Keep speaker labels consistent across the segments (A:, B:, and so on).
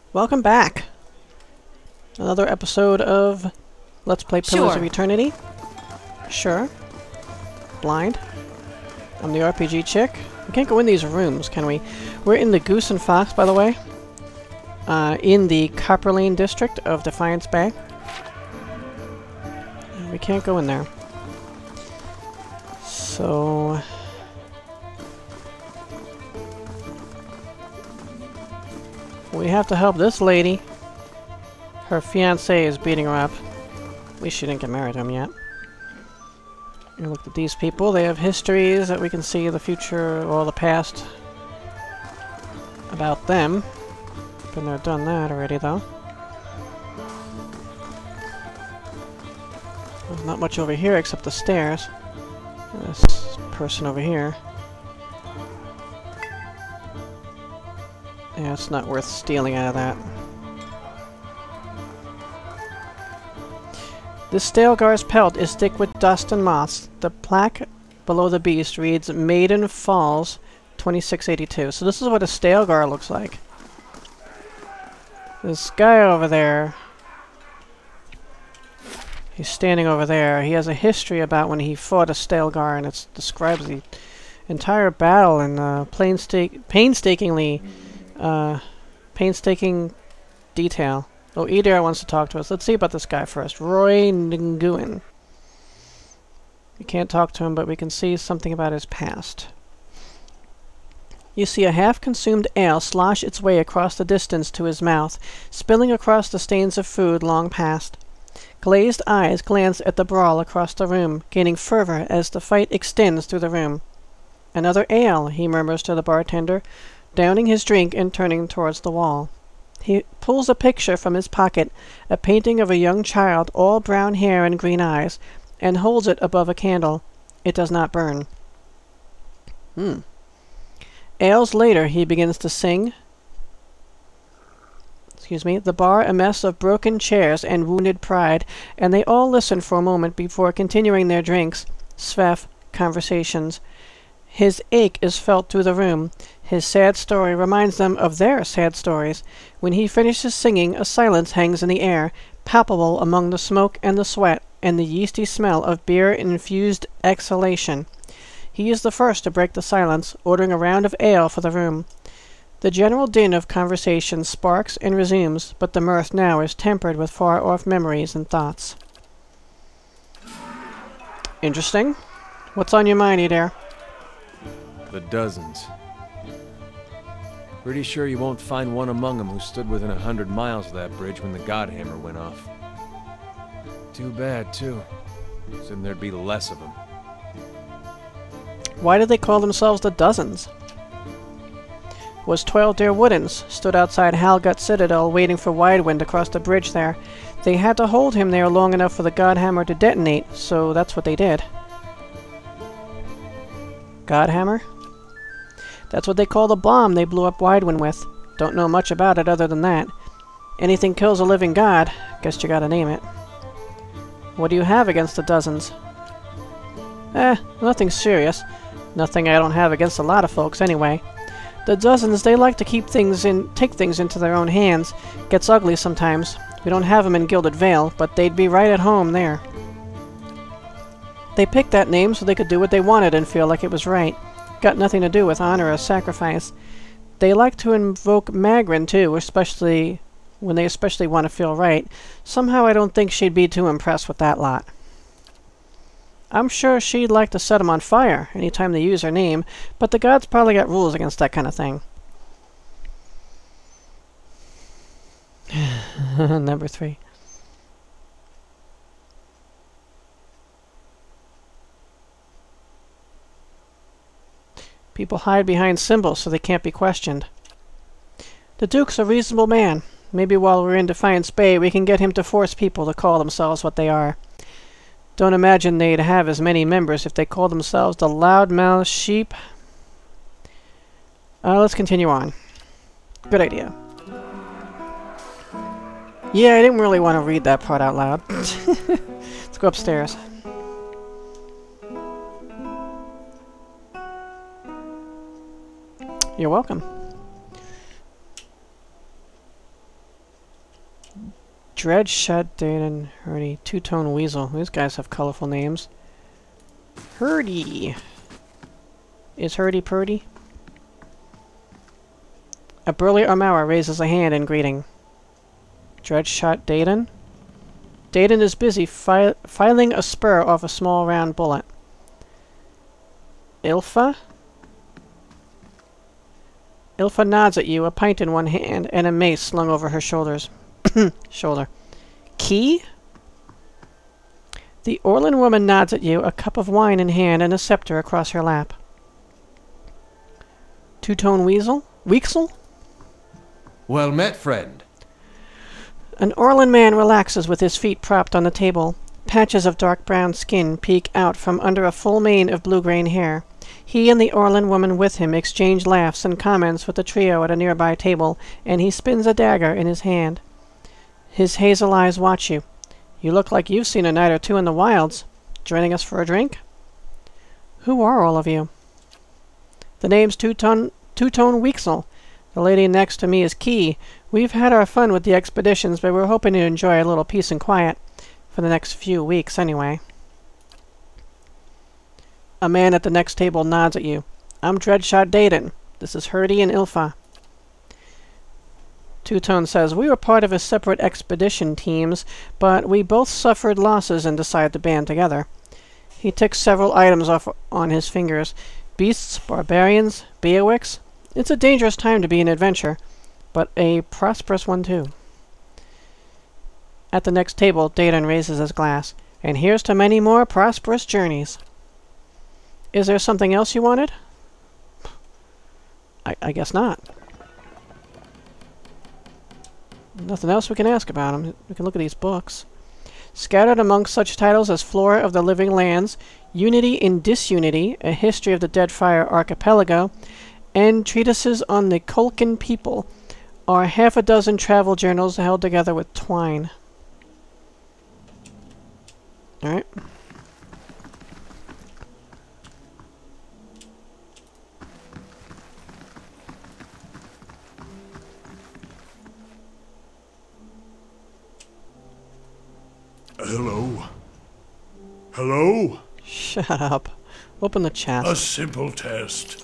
A: Welcome back. Another episode of Let's Play Pillars of Eternity. Sure. Blind. I'm the RPG chick. We can't go in these rooms, can we? We're in the Goose and Fox, by the way. In the Copperlane district of Defiance Bay. We can't go in there. So... we have to help this lady. Her fiancé is beating her up. At least she didn't get married to him yet. You look at these people. They have histories that we can see the future or the past about them. Been there, done that already, though. There's not much over here except the stairs. This person over here. Yeah, it's not worth stealing out of that. This Stalgar's pelt is thick with dust and moss. The plaque below the beast reads Maiden Falls 2682. So this is what a Stalgar looks like. This guy over there, he's standing over there. He has a history about when he fought a Stalgar, and it describes the entire battle in painstaking detail. Oh, Edar wants to talk to us. Let's see about this guy first. Rowyna. We can't talk to him, but we can see something about his past. You see a half-consumed ale slosh its way across the distance to his mouth, spilling across the stains of food long past. Glazed eyes glance at the brawl across the room, gaining fervor as the fight extends through the room. Another ale, he murmurs to the bartender, downing his drink and turning towards the wall. He pulls a picture from his pocket, a painting of a young child, all brown hair and green eyes, and holds it above a candle. It does not burn. Ales later, he begins to sing. The bar a mess of broken chairs and wounded pride, and they all listen for a moment before continuing their drinks. Svef, conversations. His ache is felt through the room. His sad story reminds them of their sad stories. When he finishes singing, a silence hangs in the air, palpable among the smoke and the sweat, and the yeasty smell of beer-infused exhalation. He is the first to break the silence, ordering a round of ale for the room. The general din of conversation sparks and resumes, but the mirth now is tempered with far-off memories and thoughts. Interesting. What's on your mind, Edar?
B: The dozens. Pretty sure you won't find one among them who stood within 100 miles of that bridge when the Godhammer went off. Too bad, too. Then there'd be less of them.
A: Why did they call themselves the Dozens? Was 12 dear Woodens stood outside Halgut Citadel waiting for Widewind to cross the bridge there. They had to hold him there long enough for the Godhammer to detonate, so that's what they did. Godhammer? That's what they call the bomb they blew up Widewind with. Don't know much about it other than that. Anything kills a living god, guess you gotta name it. What do you have against the Dozens? Nothing serious. Nothing I don't have against a lot of folks, anyway. The Dozens, they like to take things into their own hands. Gets ugly sometimes. We don't have 'em in Gilded Vale, but they'd be right at home there. They picked that name so they could do what they wanted and feel like it was right. Got nothing to do with honor or sacrifice. They like to invoke Magrin, too, especially when they want to feel right. Somehow I don't think she'd be too impressed with that lot. I'm sure she'd like to set 'em on fire anytime they use her name, but the gods probably got rules against that kind of thing. Number 3. People hide behind symbols so they can't be questioned. The Duke's a reasonable man. Maybe while we're in Defiance Bay, we can get him to force people to call themselves what they are. Don't imagine they'd have as many members if they called themselves the Loudmouth Sheep. Let's continue on. Good idea. Yeah, I didn't really want to read that part out loud. Let's go upstairs. You're welcome. Dreadshot, Dalton, Hurdy, Two-Tone Weasel. These guys have colorful names. Hurdy. Is Hurdy Purdy? A burly Armour raises a hand in greeting. Dreadshot Dalton? Dalton is busy filing a spur off a small round bullet. Ilfa? Ilfa nods at you, a pint in one hand, and a mace slung over her shoulders. Shoulder. Key? The Orlan woman nods at you, a cup of wine in hand and a scepter across her lap. Two-Tone Weasel? Weaksel?
B: Well met, friend.
A: An Orlan man relaxes with his feet propped on the table. Patches of dark brown skin peek out from under a full mane of blue-grain hair. He and the Orlan woman with him exchange laughs and comments with the trio at a nearby table, and he spins a dagger in his hand. His hazel eyes watch you. You look like you've seen a night or two in the wilds. Joining us for a drink? Who are all of you? The name's Two-Tone Weaksel. The lady next to me is Key. We've had our fun with the expeditions, but we're hoping to enjoy a little peace and quiet. For the next few weeks, anyway. A man at the next table nods at you. I'm Dreadshot Dalton. This is Hurdy and Ilfa. Two-Tone says, we were part of a separate expedition teams, but we both suffered losses and decided to band together. He ticks several items off on his fingers. Beasts, barbarians, Beowicks. It's a dangerous time to be an adventurer, but a prosperous one too. At the next table, Dalton raises his glass. And here's to many more prosperous journeys. Is there something else you wanted? I guess not. Nothing else we can ask about him. We can look at these books. Scattered amongst such titles as Flora of the Living Lands, Unity in Disunity, A History of the Deadfire Archipelago, and treatises on the Kolkin people are half a dozen travel journals held together with twine. Alright.
C: Hello? Hello?
A: Shut up. Open the chest.
C: A simple test.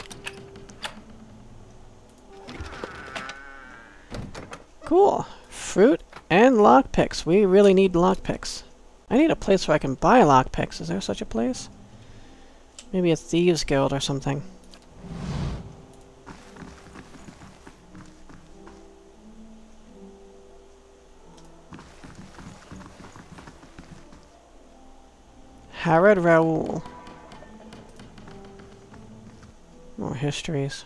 A: Cool. Fruit and lockpicks. We really need lockpicks. I need a place where I can buy lockpicks. Is there such a place? Maybe a thieves guild or something. Harad Raoul. More histories.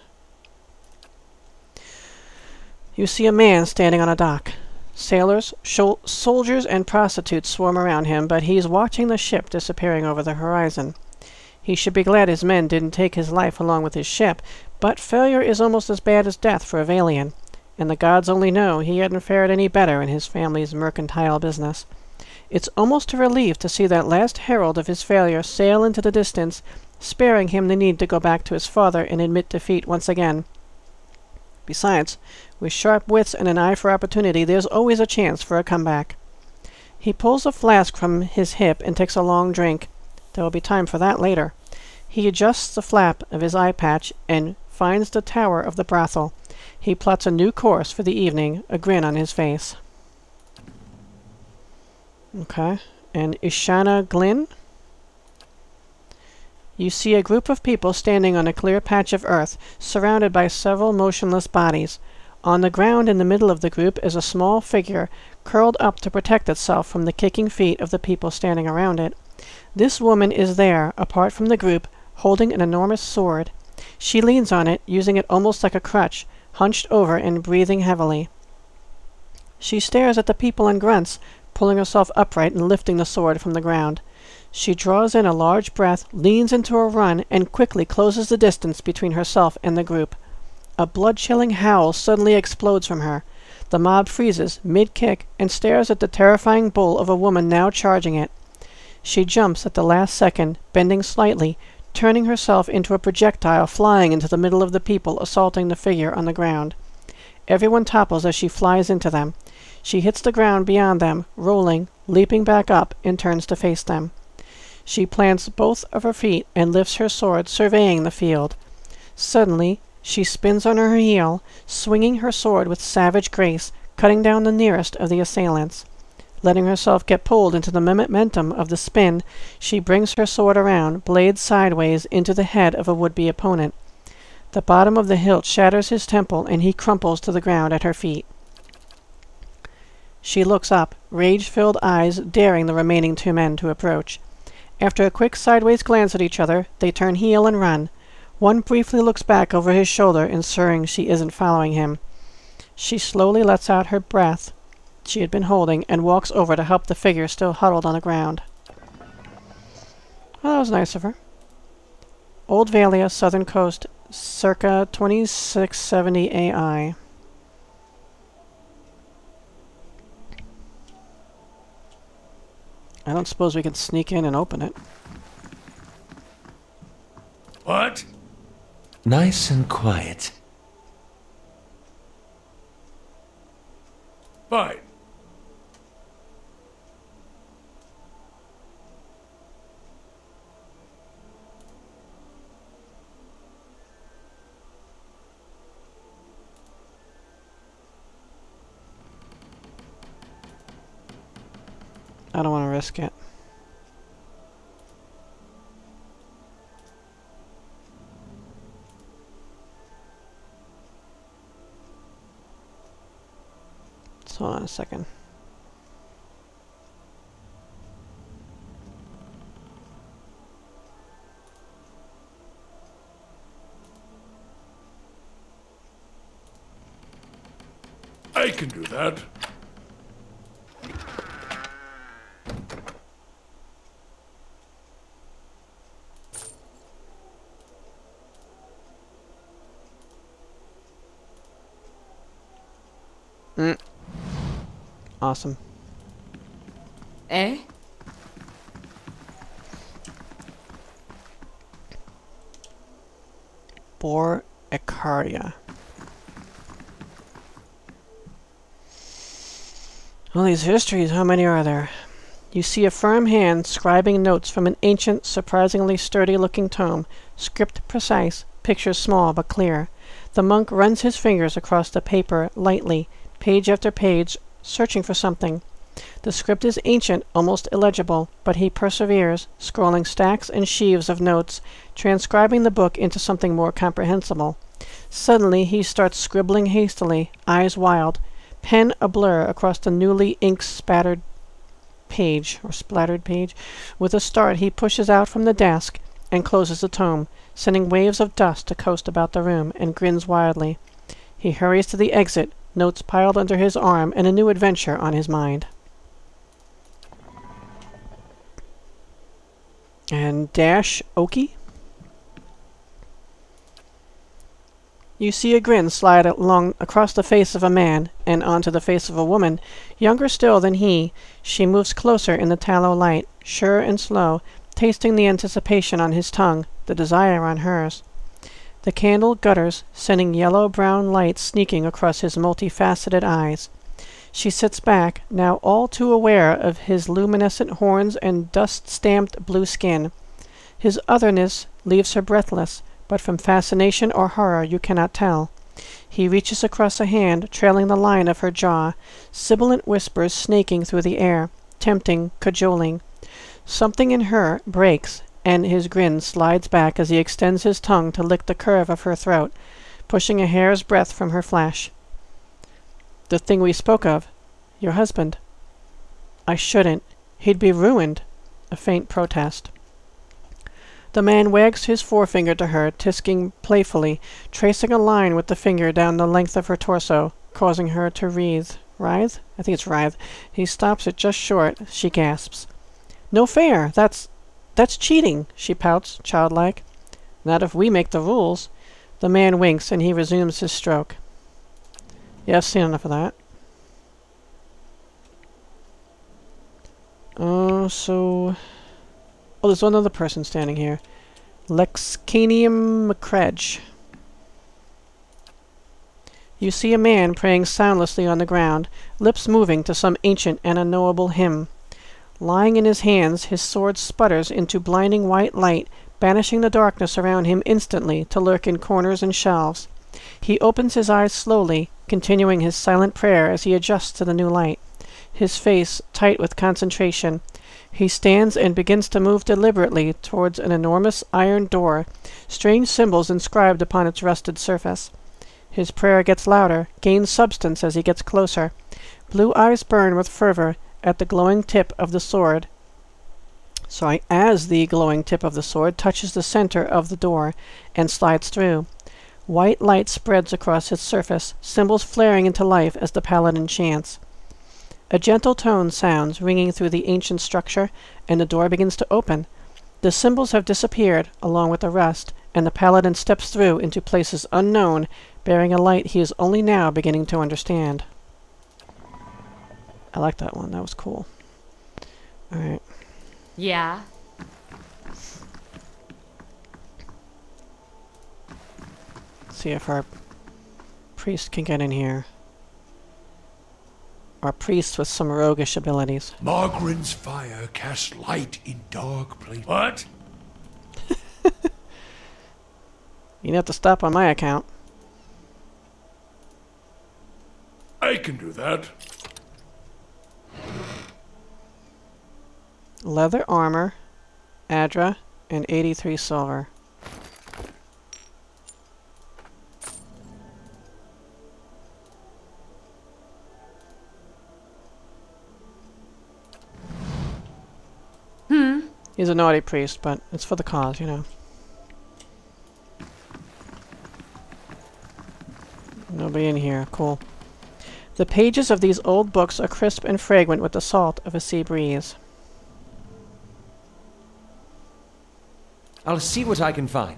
A: You see a man standing on a dock. Sailors, soldiers, and prostitutes swarm around him, but he's watching the ship disappearing over the horizon. He should be glad his men didn't take his life along with his ship, but failure is almost as bad as death for a Vailian, and the gods only know he hadn't fared any better in his family's mercantile business. It's almost a relief to see that last herald of his failure sail into the distance, sparing him the need to go back to his father and admit defeat once again. Besides, with sharp wits and an eye for opportunity, there's always a chance for a comeback. He pulls a flask from his hip and takes a long drink. There will be time for that later. He adjusts the flap of his eye patch and finds the tower of the brothel. He plots a new course for the evening, a grin on his face. Okay, and Ishana Glynn? You see a group of people standing on a clear patch of earth, surrounded by several motionless bodies. On the ground in the middle of the group is a small figure, curled up to protect itself from the kicking feet of the people standing around it. This woman is there, apart from the group, holding an enormous sword. She leans on it, using it almost like a crutch, hunched over and breathing heavily. She stares at the people and grunts, pulling herself upright and lifting the sword from the ground. She draws in a large breath, leans into a run, and quickly closes the distance between herself and the group. A blood-chilling howl suddenly explodes from her. The mob freezes, mid-kick, and stares at the terrifying bull of a woman now charging it. She jumps at the last second, bending slightly, turning herself into a projectile flying into the middle of the people assaulting the figure on the ground. Everyone topples as she flies into them. She hits the ground beyond them, rolling, leaping back up, and turns to face them. She plants both of her feet and lifts her sword, surveying the field. Suddenly, she spins on her heel, swinging her sword with savage grace, cutting down the nearest of the assailants. Letting herself get pulled into the momentum of the spin, she brings her sword around, blade sideways, into the head of a would-be opponent. The bottom of the hilt shatters his temple, and he crumples to the ground at her feet. She looks up, rage-filled eyes daring the remaining two men to approach. After a quick sideways glance at each other, they turn heel and run. One briefly looks back over his shoulder, ensuring she isn't following him. She slowly lets out her breath she had been holding and walks over to help the figure still huddled on the ground. Well, that was nice of her. Old Valia, Southern Coast, circa 2670 AI. I don't suppose we can sneak in and open it.
C: What?
D: Nice and quiet.
C: Fine.
A: I don't want to risk it. So hold on a second.
C: I can do that.
A: Awesome.
E: Eh?
A: Bor Icaria. All these histories, how many are there? You see a firm hand scribing notes from an ancient, surprisingly sturdy-looking tome, script precise, pictures small but clear. The monk runs his fingers across the paper lightly, page after page, searching for something. The script is ancient, almost illegible, but he perseveres, scrolling stacks and sheaves of notes, transcribing the book into something more comprehensible. Suddenly he starts scribbling hastily, eyes wild, pen a blur across the newly ink-spattered page. With a start he pushes out from the desk and closes the tome, sending waves of dust to coast about the room, and grins wildly. He hurries to the exit, notes piled under his arm, and a new adventure on his mind. And Dash Oki? You see a grin slide along across the face of a man and onto the face of a woman, younger still than he. She moves closer in the tallow light, sure and slow, tasting the anticipation on his tongue, the desire on hers. The candle gutters, sending yellow-brown light sneaking across his multifaceted eyes. She sits back, now all too aware of his luminescent horns and dust-stamped blue skin. His otherness leaves her breathless, but from fascination or horror you cannot tell. He reaches across a hand, trailing the line of her jaw, sibilant whispers snaking through the air, tempting, cajoling. Something in her breaks, and his grin slides back as he extends his tongue to lick the curve of her throat, pushing a hair's breadth from her flesh. The thing we spoke of. Your husband. I shouldn't. He'd be ruined. A faint protest. The man wags his forefinger to her, tisking playfully, tracing a line with the finger down the length of her torso, causing her to writhe. Writhe? I think it's writhe. He stops it just short. She gasps. No fair. That's cheating, she pouts, childlike. Not if we make the rules. The man winks, and he resumes his stroke. Yeah, I've seen enough of that. Oh, there's one other person standing here. Lexcanium McCredge. You see a man praying soundlessly on the ground, lips moving to some ancient and unknowable hymn. Lying in his hands, his sword sputters into blinding white light, banishing the darkness around him instantly to lurk in corners and shelves. He opens his eyes slowly, continuing his silent prayer as he adjusts to the new light. His face tight with concentration. He stands and begins to move deliberately towards an enormous iron door, strange symbols inscribed upon its rusted surface. His prayer gets louder, gains substance as he gets closer. Blue eyes burn with fervor at the glowing tip of the sword. As the glowing tip of the sword touches the center of the door and slides through. White light spreads across its surface, symbols flaring into life as the paladin chants. A gentle tone sounds, ringing through the ancient structure, and the door begins to open. The symbols have disappeared, along with the rest, and the paladin steps through into places unknown, bearing a light he is only now beginning to understand. I like that one. That was cool. Alright.
E: Yeah.
A: See if our priest can get in here. Our priest with some roguish abilities.
C: Margaren's fire casts light in dark places. What?
A: You'd have to stop on my account.
C: I can do that.
A: Leather armor, Adra, and 83 silver. He's a naughty priest, but it's for the cause, you know. Nobody in here. Cool. The pages of these old books are crisp and fragrant with the salt of a sea breeze.
B: I'll see what I can find.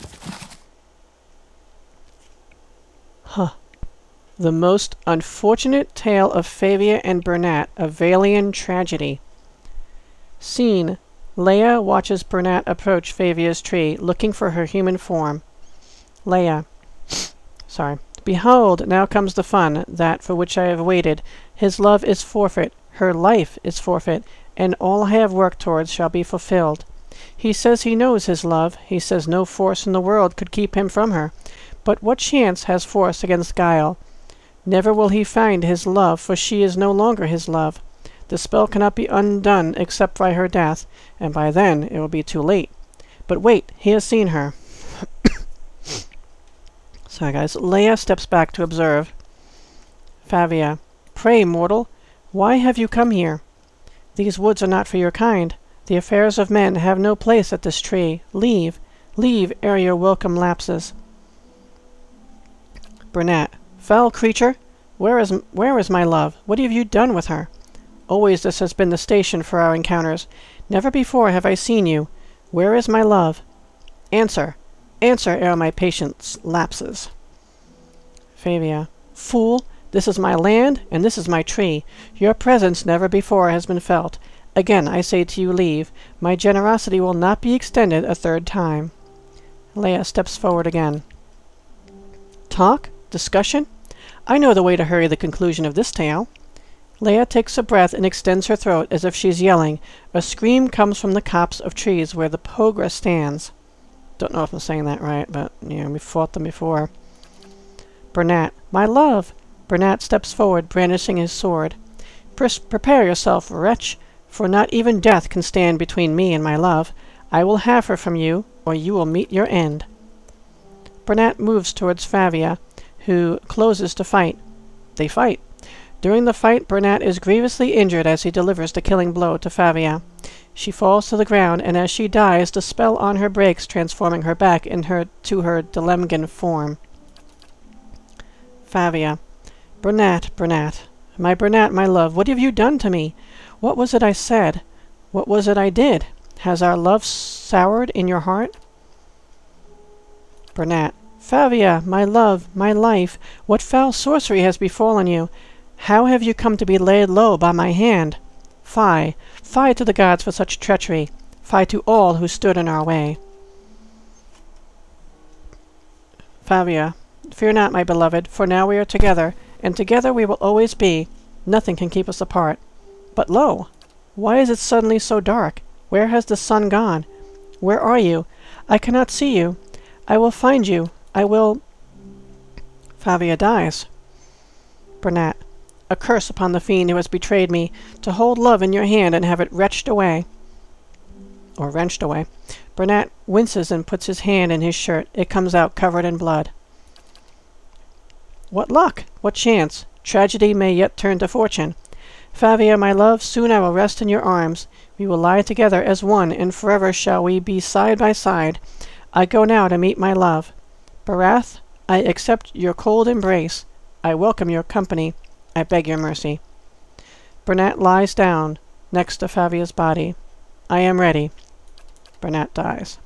A: Huh. The most unfortunate tale of Favia and Bernat, a Vailian Tragedy. Scene. Leia watches Bernat approach Favia's tree, looking for her human form. Leia. Sorry. Behold, now comes the fun, that for which I have waited. His love is forfeit, her life is forfeit, and all I have worked towards shall be fulfilled. He says he knows his love, he says no force in the world could keep him from her. But what chance has force against guile? Never will he find his love, for she is no longer his love. The spell cannot be undone except by her death, and by then it will be too late. But wait, he has seen her. Sorry guys, Leia steps back to observe. Favia. Pray, mortal, why have you come here? These woods are not for your kind. The affairs of men have no place at this tree. Leave, leave ere your welcome lapses. Bernat. Foul creature, where is my love? What have you done with her? Always this has been the station for our encounters. Never before have I seen you. Where is my love? Answer. Answer ere my patience lapses. Favia. Fool, this is my land, and this is my tree. Your presence never before has been felt. Again I say to you, leave. My generosity will not be extended a third time. Leia steps forward again. Talk? Discussion? I know the way to hurry the conclusion of this tale. Leia takes a breath and extends her throat as if she's yelling. A scream comes from the copse of trees where the Pogra stands. Don't know if I'm saying that right, but, you know, we fought them before. Bernat. My love! Bernat steps forward, brandishing his sword. Prepare yourself, wretch, for not even death can stand between me and my love. I will have her from you, or you will meet your end. Bernat moves towards Favia, who closes to fight. They fight. During the fight, Bernat is grievously injured as he delivers the killing blow to Favia. She falls to the ground, and as she dies, the spell on her breaks, transforming her back to her Delemgan form. Favia. Bernat, Bernat. My Bernat, my love, what have you done to me? What was it I said? What was it I did? Has our love soured in your heart? Bernat. Favia, my love, my life, what foul sorcery has befallen you? How have you come to be laid low by my hand? Fie, fie to the gods for such treachery, fie to all who stood in our way. Favia. Fear not, my beloved, for now we are together, and together we will always be. Nothing can keep us apart. But lo! Why is it suddenly so dark? Where has the sun gone? Where are you? I cannot see you. I will find you. I will... Favia dies. Bernat. A curse upon the fiend who has betrayed me, to hold love in your hand and have it wrenched away. Or wrenched away. Bernat winces and puts his hand in his shirt. It comes out covered in blood. What luck! What chance! Tragedy may yet turn to fortune. Favia, my love, soon I will rest in your arms. We will lie together as one, and forever shall we be side by side. I go now to meet my love. Barath, I accept your cold embrace. I welcome your company. I beg your mercy. Bernat lies down next to Favia's body. I am ready. Bernat dies.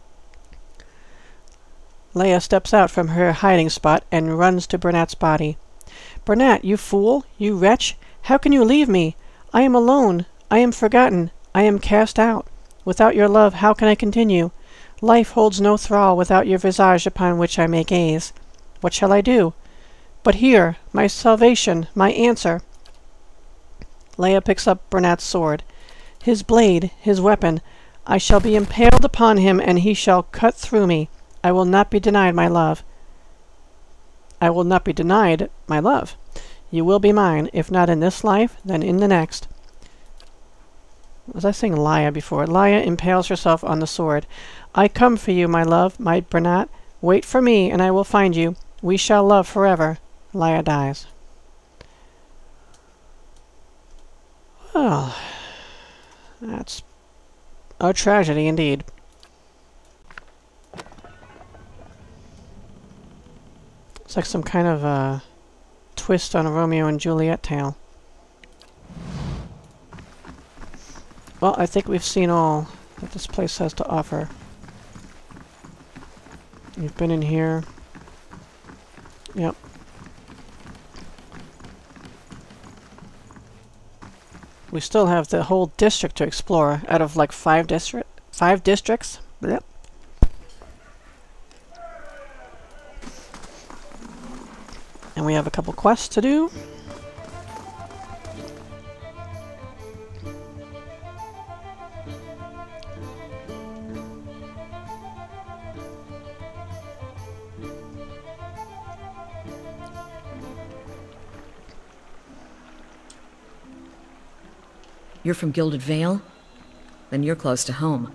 A: Leia steps out from her hiding spot and runs to Bernat's body. Bernat, you fool! You wretch! How can you leave me? I am alone. I am forgotten. I am cast out. Without your love, how can I continue? Life holds no thrall without your visage upon which I may gaze. What shall I do? But here, my salvation, my answer. Leia picks up Bernat's sword. His blade, his weapon. I shall be impaled upon him, and he shall cut through me. I will not be denied my love. I will not be denied my love. You will be mine, if not in this life, then in the next. Was I saying Leia before? Leia impales herself on the sword. I come for you, my love, my Bernat. Wait for me, and I will find you. We shall love forever. Leia dies. Well, that's a tragedy indeed. It's like some kind of twist on a Romeo and Juliet tale. Well, I think we've seen all that this place has to offer. We've been in here. Yep. We still have the whole district to explore out of like 5 districts. Yep. And we have a couple quests to do.
E: You're from Gilded Vale? Then you're close to home.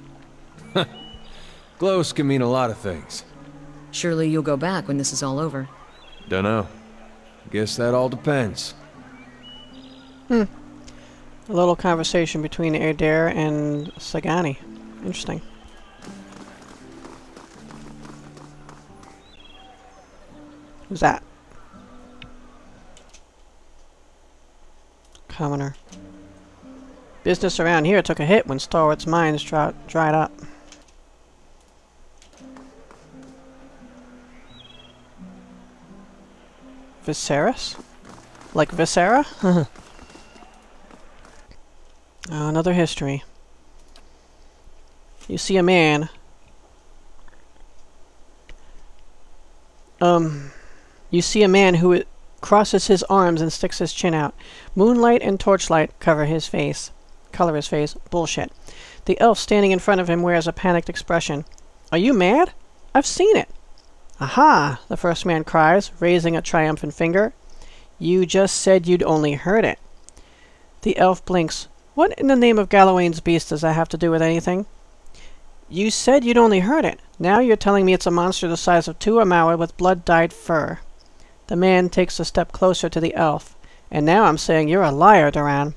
B: Close can mean a lot of things.
E: Surely you'll go back when this is all over.
B: Dunno. Guess that all depends.
A: A little conversation between Adair and Sagani. Interesting. Who's that? Commoner. Business around here took a hit when Stalwart's mines dried up. Viserys? Like Viscera? Oh, another history. You see a man. You see a man who crosses his arms and sticks his chin out. Moonlight and torchlight color his face. Bullshit. The elf standing in front of him wears a panicked expression. Are you mad? I've seen it. Aha! The first man cries, raising a triumphant finger. You just said you'd only heard it. The elf blinks. What in the name of Galawain's beast does that have to do with anything? You said you'd only heard it. Now you're telling me it's a monster the size of 2 Amawa with blood-dyed fur. The man takes a step closer to the elf. And now I'm saying you're a liar, Duran.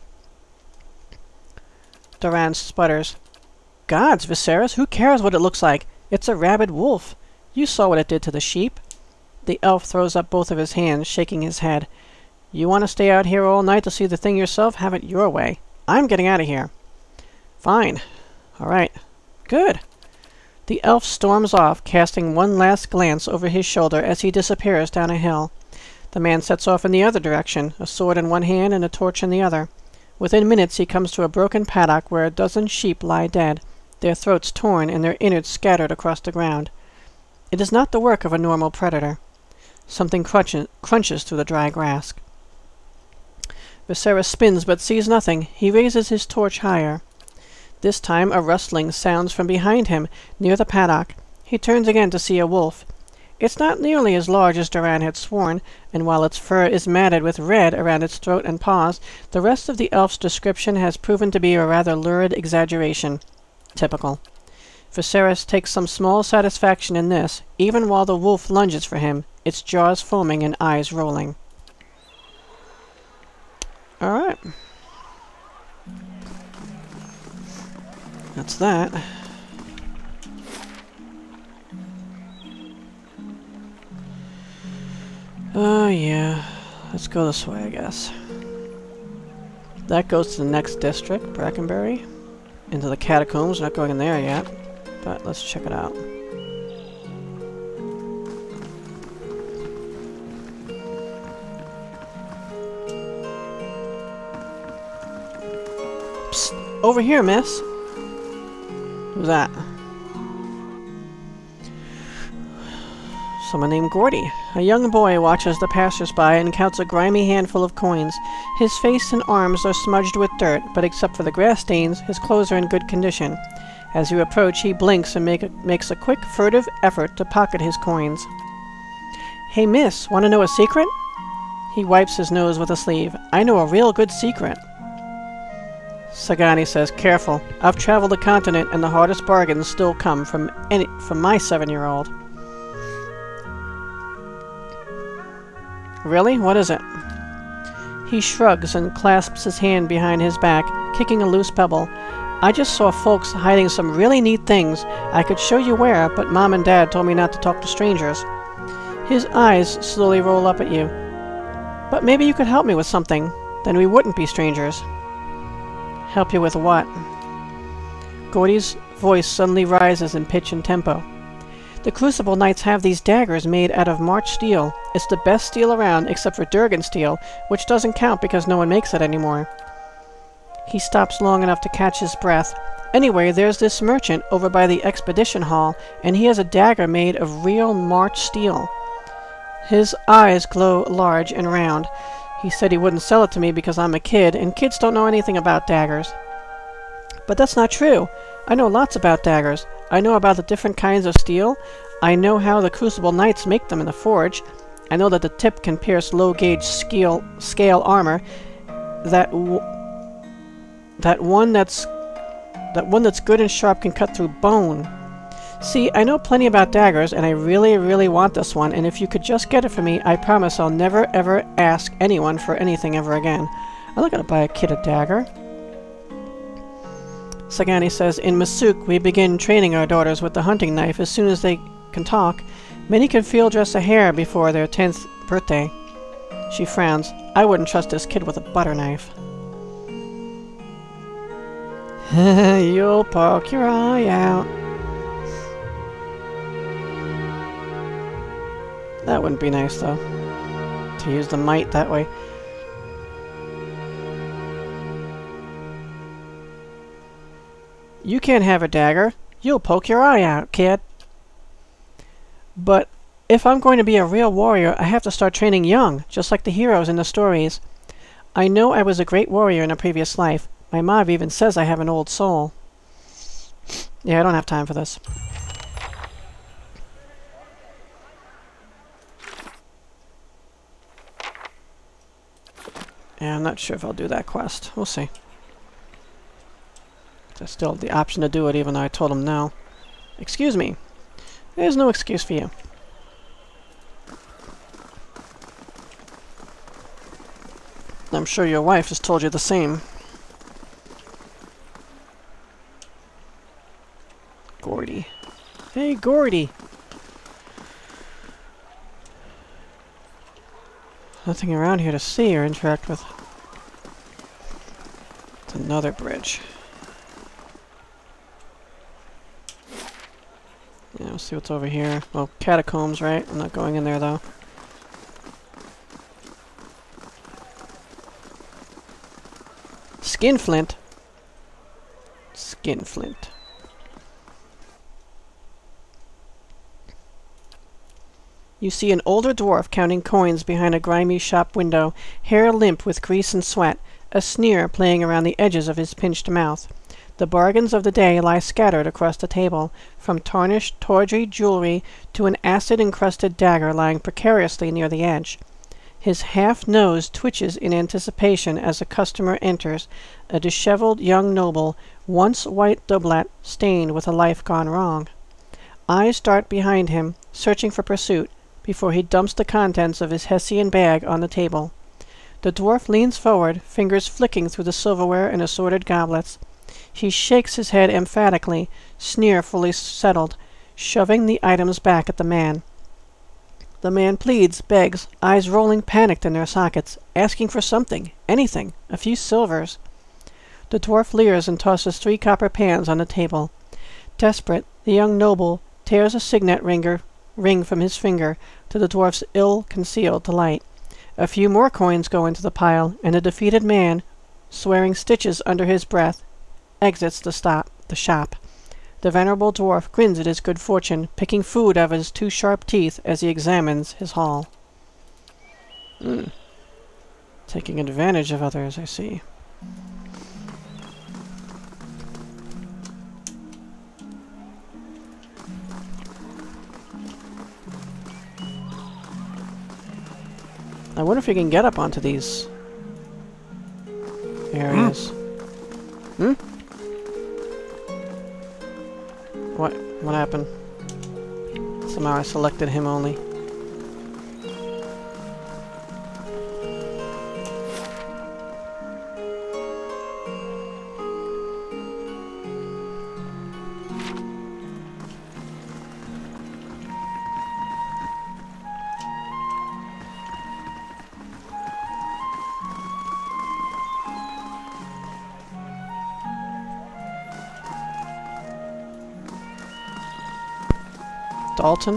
A: Duran sputters. Gods, Viserys, who cares what it looks like? It's a rabid wolf. You saw what it did to the sheep. The elf throws up both of his hands, shaking his head. You want to stay out here all night to see the thing yourself? Have it your way. I'm getting out of here. Fine. All right. Good. The elf storms off, casting one last glance over his shoulder as he disappears down a hill. The man sets off in the other direction, a sword in one hand and a torch in the other. Within minutes he comes to a broken paddock where a dozen sheep lie dead, their throats torn and their innards scattered across the ground. It is not the work of a normal predator. Something crunches through the dry grass. Viserys spins but sees nothing. He raises his torch higher. This time a rustling sounds from behind him, near the paddock. He turns again to see a wolf. It's not nearly as large as Duran had sworn, and while its fur is matted with red around its throat and paws, the rest of the elf's description has proven to be a rather lurid exaggeration. Typical. Viserys takes some small satisfaction in this, even while the wolf lunges for him, its jaws foaming and eyes rolling. Alright. That's that. Oh yeah. Let's go this way, I guess. That goes to the next district, Brackenbury. Into the catacombs. We're not going in there yet. But let's check it out. Psst! Over here, miss! Who's that? Someone named Gordy. A young boy watches the passers-by and counts a grimy handful of coins. His face and arms are smudged with dirt, but except for the grass stains, his clothes are in good condition. As you approach, he blinks and makes a quick, furtive effort to pocket his coins. Hey, miss, want to know a secret? He wipes his nose with a sleeve. I know a real good secret. Sagani says, careful. I've traveled the continent, and the hardest bargains still come from my 7-year-old. Really? What is it? He shrugs and clasps his hand behind his back, kicking a loose pebble. I just saw folks hiding some really neat things. I could show you where, but Mom and Dad told me not to talk to strangers. His eyes slowly roll up at you. But maybe you could help me with something. Then we wouldn't be strangers. Help you with what? Gordy's voice suddenly rises in pitch and tempo. The Crucible Knights have these daggers made out of March steel. It's the best steel around, except for Durgan steel, which doesn't count because no one makes it anymore. He stops long enough to catch his breath. Anyway, there's this merchant over by the expedition hall, and he has a dagger made of real March steel. His eyes glow large and round. He said he wouldn't sell it to me because I'm a kid, and kids don't know anything about daggers. But that's not true. I know lots about daggers. I know about the different kinds of steel. I know how the Crucible Knights make them in the forge. I know that the tip can pierce low-gauge scale armor. That one that's good and sharp can cut through bone. See, I know plenty about daggers, and I really, really want this one, and if you could just get it for me, I promise I'll never, ever ask anyone for anything ever again. I'm not gonna buy a kid a dagger. Sagani says, in Masuk, we begin training our daughters with the hunting knife as soon as they can talk. Many can field dress a hare before their 10th birthday. She frowns. I wouldn't trust this kid with a butter knife. You'll poke your eye out. That wouldn't be nice, though, to use the might that way. You can't have a dagger. You'll poke your eye out, kid. But if I'm going to be a real warrior, I have to start training young, just like the heroes in the stories. I know I was a great warrior in a previous life. My mom even says I have an old soul. Yeah, I don't have time for this. Yeah, I'm not sure if I'll do that quest. We'll see. I still have the option to do it, even though I told him no. Excuse me. There's no excuse for you. I'm sure your wife has told you the same. Gordy. Hey, Gordy! Nothing around here to see or interact with. It's another bridge. Yeah, we'll see what's over here. Well, catacombs, right? I'm not going in there, though. Skinflint. You see an older dwarf counting coins behind a grimy shop window, hair limp with grease and sweat, a sneer playing around the edges of his pinched mouth. The bargains of the day lie scattered across the table, from tarnished, tawdry jewelry to an acid-encrusted dagger lying precariously near the edge. His half nose twitches in anticipation as a customer enters, a disheveled young noble, once white doublet stained with a life gone wrong. Eyes dart behind him, searching for pursuit, before he dumps the contents of his Hessian bag on the table. The dwarf leans forward, fingers flicking through the silverware and assorted goblets. He shakes his head emphatically, sneer fully settled, shoving the items back at the man. The man pleads, begs, eyes rolling panicked in their sockets, asking for something, anything, a few silvers. The dwarf leers and tosses 3 copper pans on the table. Desperate, the young noble tears a signet ring from his finger, to the dwarf's ill-concealed delight. A few more coins go into the pile, and the defeated man, swearing stitches under his breath, exits the shop. The venerable dwarf grins at his good fortune, picking food out of his 2 sharp teeth as he examines his haul. Taking advantage of others, I see. I wonder if you can get up onto these areas. What happened? Somehow I selected him only. Dalton?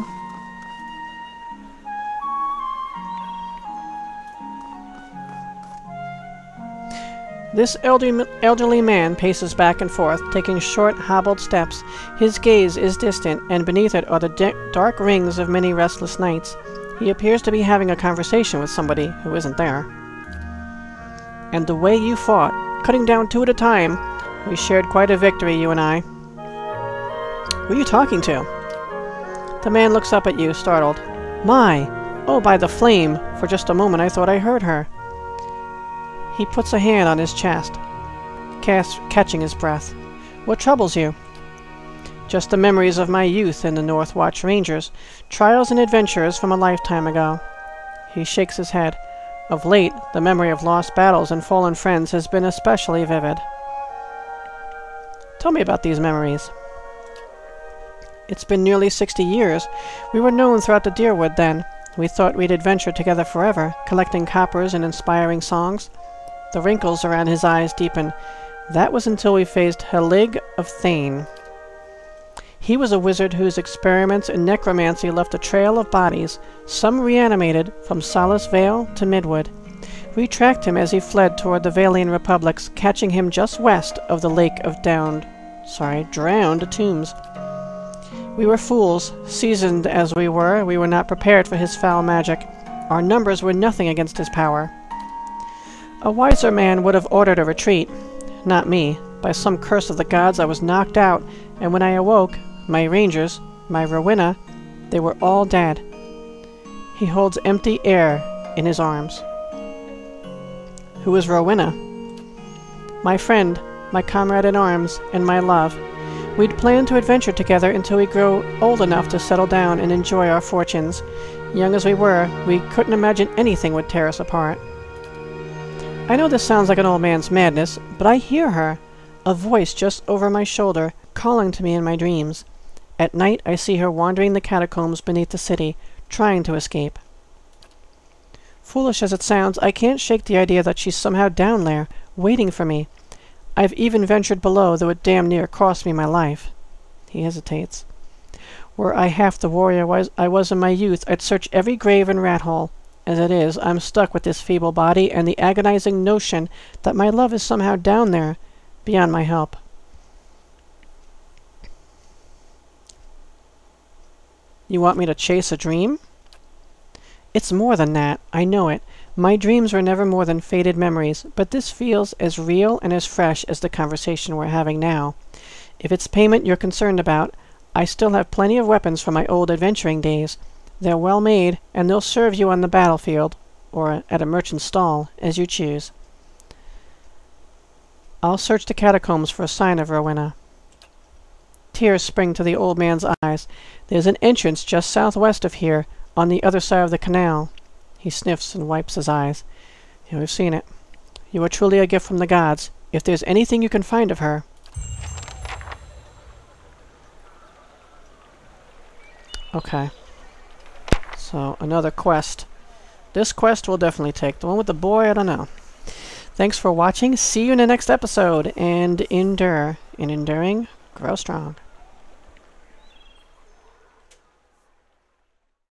A: This elderly man paces back and forth, taking short, hobbled steps. His gaze is distant, and beneath it are the dark rings of many restless nights. He appears to be having a conversation with somebody who isn't there. And the way you fought, cutting down 2 at a time. We shared quite a victory, you and I. Who are you talking to? The man looks up at you, startled. My! Oh, by the flame! For just a moment I thought I heard her. He puts a hand on his chest, catching his breath. What troubles you? Just the memories of my youth in the North Watch Rangers, trials and adventures from a lifetime ago. He shakes his head. Of late, the memory of lost battles and fallen friends has been especially vivid. Tell me about these memories. It's been nearly 60 years. We were known throughout the Deerwood then. We thought we'd adventure together forever, collecting coppers and inspiring songs. The wrinkles around his eyes deepen. That was until we faced Helig of Thane. He was a wizard whose experiments in necromancy left a trail of bodies, some reanimated, from Solace Vale to Midwood. We tracked him as he fled toward the Vailian republics, catching him just west of the lake of drowned tombs. We were fools. Seasoned as we were not prepared for his foul magic. Our numbers were nothing against his power. A wiser man would have ordered a retreat. Not me. By some curse of the gods I was knocked out, and when I awoke, my rangers, my Rowyna, they were all dead. He holds empty air in his arms. Who is Rowyna? My friend, my comrade in arms, and my love. We'd planned to adventure together until we grow old enough to settle down and enjoy our fortunes. Young as we were, we couldn't imagine anything would tear us apart. I know this sounds like an old man's madness, but I hear her, a voice just over my shoulder, calling to me in my dreams. At night I see her wandering the catacombs beneath the city, trying to escape. Foolish as it sounds, I can't shake the idea that she's somehow down there, waiting for me. I've even ventured below, though it damn near cost me my life. He hesitates. Were I half the warrior I was in my youth, I'd search every grave and rat hole. As it is, I'm stuck with this feeble body and the agonizing notion that my love is somehow down there, beyond my help. You want me to chase a dream? It's more than that. I know it. My dreams were never more than faded memories, but this feels as real and as fresh as the conversation we're having now. If it's payment you're concerned about, I still have plenty of weapons from my old adventuring days. They're well made, and they'll serve you on the battlefield, or at a merchant's stall, as you choose. I'll search the catacombs for a sign of Rowyna. Tears spring to the old man's eyes. There's an entrance just southwest of here, on the other side of the canal. He sniffs and wipes his eyes. Yeah, we've seen it. You are truly a gift from the gods. If there's anything you can find of her... Okay. So, another quest. This quest we'll definitely take. The one with the boy, I don't know. Thanks for watching. See you in the next episode. And endure. In enduring, grow strong.